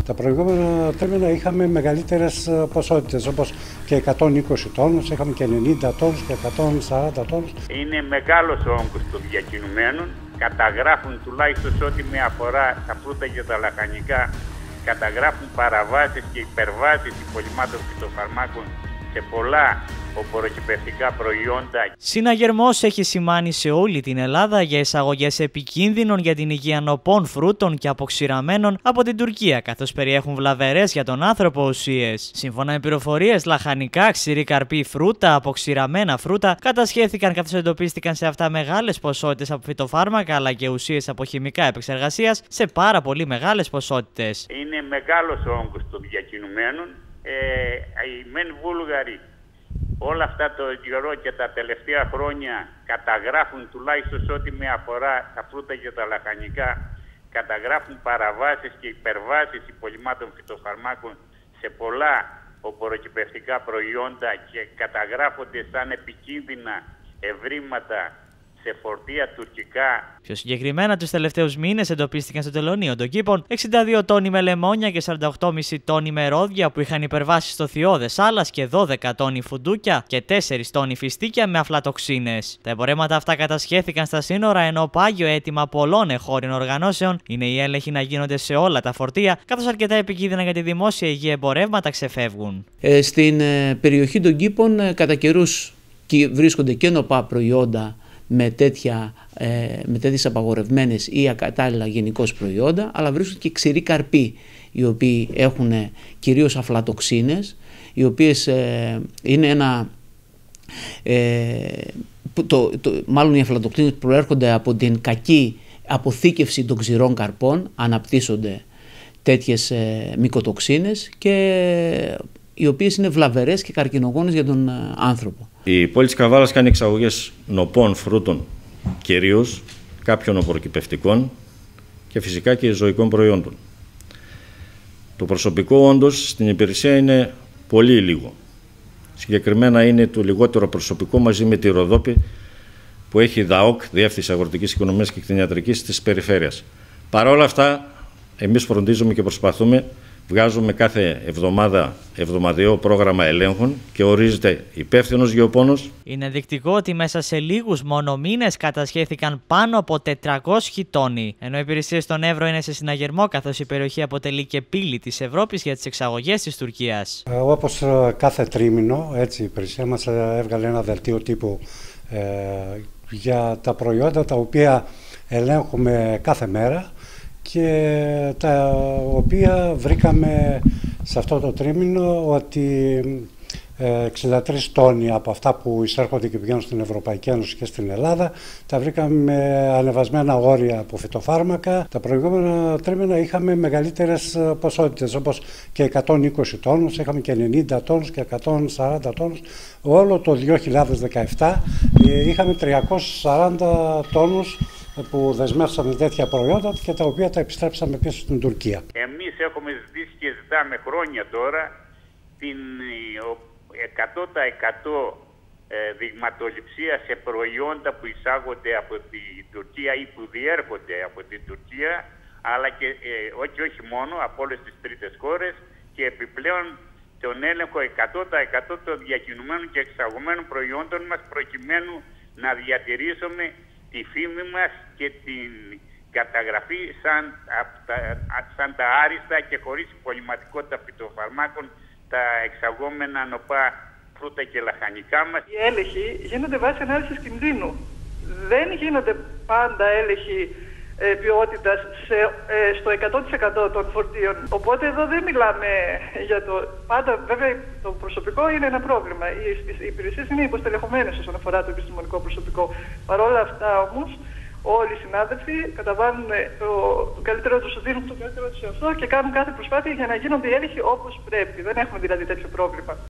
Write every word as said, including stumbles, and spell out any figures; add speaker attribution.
Speaker 1: Τα προηγούμενα τρίμηνα είχαμε μεγαλύτερες ποσότητες, όπως και εκατόν είκοσι τόνους, είχαμε και ενενήντα τόνους και εκατόν σαράντα τόνους.
Speaker 2: Είναι μεγάλος ο όγκος των διακινουμένων. Καταγράφουν τουλάχιστον σε ό,τι με αφορά τα φρούτα και τα λαχανικά, καταγράφουν παραβάσεις και υπερβάσεις υπολειμμάτων φυτοφαρμάκων σε πολλά οπωροκυπευτικά προϊόντα.
Speaker 3: Συναγερμός έχει σημάνει σε όλη την Ελλάδα για εισαγωγές επικίνδυνων για την υγεία νοπών φρούτων και αποξηραμένων από την Τουρκία, καθώς περιέχουν βλαβερές για τον άνθρωπο ουσίες. Σύμφωνα με πληροφορίες, λαχανικά, ξηρή καρπή φρούτα, αποξηραμένα φρούτα κατασχέθηκαν, καθώς εντοπίστηκαν σε αυτά μεγάλες ποσότητες από φυτοφάρμακα αλλά και ουσίες από χημικά επεξεργασίας σε πάρα πολύ μεγάλες ποσότητες.
Speaker 2: Είναι μεγάλος ο όγκος των διακινουμένων. Ε, οι μεν Βούλγαροι όλα αυτά το καιρό και τα τελευταία χρόνια καταγράφουν, τουλάχιστον σε ό,τι με αφορά τα φρούτα και τα λαχανικά, καταγράφουν παραβάσεις και υπερβάσεις υπολειμμάτων φυτοφαρμάκων σε πολλά οπωροκυπευτικά προϊόντα και καταγράφονται σαν επικίνδυνα ευρήματα σε φορτία τουρκικά.
Speaker 3: Πιο συγκεκριμένα, τους τελευταίους μήνες εντοπίστηκαν στο τελωνείο των κήπων εξήντα δύο τόνοι με λεμόνια και σαράντα οκτώ κόμμα πέντε τόνοι με ρόδια που είχαν υπερβάσει στο θειώδες άλας και δώδεκα τόνοι φουντούκια και τέσσερα τόνοι φιστίκια με αφλατοξίνες. Τα εμπορεύματα αυτά κατασχέθηκαν στα σύνορα, ενώ πάγιο αίτημα πολλών εγχώριων οργανώσεων είναι οι έλεγχοι να γίνονται σε όλα τα φορτία, καθώς αρκετά επικίνδυνα για τη δημόσια υγεία εμπορεύματα ξεφεύγουν.
Speaker 4: Ε, στην ε, περιοχή των κήπων ε, κατά καιρούς βρίσκονται και νοπά προϊόντα με, τέτοια, ε, με τέτοιες απαγορευμένες ή ακατάλληλα γενικώς προϊόντα, αλλά βρίσκονται και ξηροί καρποί, οι οποίοι έχουν κυρίως αφλατοξίνες, οι οποίες ε, είναι ένα... Ε, το, το, μάλλον οι αφλατοξίνες προέρχονται από την κακή αποθήκευση των ξηρών καρπών, αναπτύσσονται τέτοιες ε, μυκοτοξίνες και οι οποίες είναι βλαβερές και καρκινογόνες για τον άνθρωπο.
Speaker 5: Η πόλη της Καβάλας κάνει εξαγωγές νοπών φρούτων κυρίως, κάποιων οπωροκυπευτικών και φυσικά και ζωικών προϊόντων. Το προσωπικό όντως στην υπηρεσία είναι πολύ λίγο. Συγκεκριμένα είναι το λιγότερο προσωπικό μαζί με τη Ροδόπη που έχει ΔΑΟΚ, Διεύθυνση Αγροτικής Οικονομίας και Κτηνιατρικής της περιφέρειας. Παρ' όλα αυτά, εμείς φροντίζουμε και προσπαθούμε. Βγάζουμε κάθε εβδομάδα εβδομαδιαίο πρόγραμμα ελέγχων και ορίζεται υπεύθυνος γεωπόνος.
Speaker 3: Είναι ενδεικτικό ότι μέσα σε λίγους μόνο μήνες κατασχέθηκαν πάνω από τετρακόσιοι τόνοι, ενώ οι υπηρεσίες στον Εύρο είναι σε συναγερμό, καθώς η περιοχή αποτελεί και πύλη της Ευρώπης για τις εξαγωγές της Τουρκίας.
Speaker 1: Ε, όπως κάθε τρίμηνο, έτσι, η υπηρεσία μας έβγαλε ένα δελτίο τύπου ε, για τα προϊόντα τα οποία ελέγχουμε κάθε μέρα και τα οποία βρήκαμε σε αυτό το τρίμηνο ότι εξήντα τρεις τόνοι από αυτά που εισέρχονται και πηγαίνουν στην Ευρωπαϊκή Ένωση και στην Ελλάδα τα βρήκαμε με ανεβασμένα όρια από φυτοφάρμακα. Τα προηγούμενα τρίμηνα είχαμε μεγαλύτερες ποσότητες, όπως και εκατόν είκοσι τόνους, είχαμε και ενενήντα τόνους και εκατόν σαράντα τόνους. Όλο το δύο χιλιάδες δεκαεπτά είχαμε τριακόσιους σαράντα τόνους που δεσμεύσαμε τέτοια προϊόντα και τα οποία τα επιστρέψαμε πίσω στην Τουρκία.
Speaker 2: Εμείς έχουμε ζητήσει και ζητάμε χρόνια τώρα την εκατό τοις εκατό δειγματοληψία σε προϊόντα που εισάγονται από την Τουρκία ή που διέρχονται από την Τουρκία, αλλά και ε, όχι, όχι μόνο από όλες τις τρίτες χώρες, και επιπλέον τον έλεγχο εκατό τοις εκατό των διακινουμένων και εξαγωμένων προϊόντων μας, προκειμένου να διατηρήσουμε τη φήμη μας και την καταγραφή σαν, σαν τα άριστα και χωρίς υπολειμματικότητα φυτοφαρμάκων τα εξαγόμενα νοπά φρούτα και λαχανικά μας.
Speaker 6: Οι έλεγχοι γίνονται βάσει ανάλυσης κινδύνου. Δεν γίνονται πάντα έλεγχοι ε, ποιότητας σε, ε, στο εκατό τοις εκατό των φορτίων. Οπότε εδώ δεν μιλάμε για το... Πάντα βέβαια το προσωπικό είναι ένα πρόβλημα. Οι, οι υπηρεσίες είναι υποστελεχωμένες όσον αφορά το επιστημονικό προσωπικό. Παρ' όλα αυτά όμως όλοι οι συνάδελφοι καταβάλουν το, το καλύτερο τους, δίνουν το καλύτερο τους σε αυτό και κάνουν κάθε προσπάθεια για να γίνονται οι έλεγχοι όπως πρέπει. Δεν έχουμε δηλαδή τέτοιο πρόβλημα.